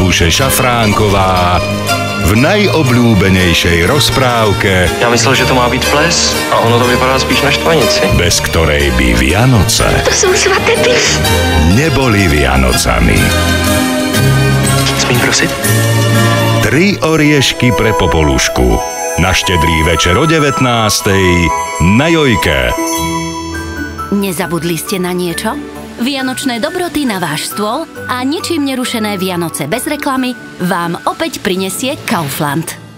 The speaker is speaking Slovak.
Janúše Šafránková v najobľúbenejšej rozprávke. Já myslel, že to má být ples a ono to vypadá spíš na štvanici. Bez ktorej by Vianoce To jsou svaté ples. neboli Vianocami. Smím prosit? 3 oriešky pre Popolušku. Na štedrý večer o 19:00 na Jojke. Nezabudli ste na niečo? Vianočné dobroty na váš stôl a ničím nerušené Vianoce bez reklamy vám opäť prinesie Kaufland.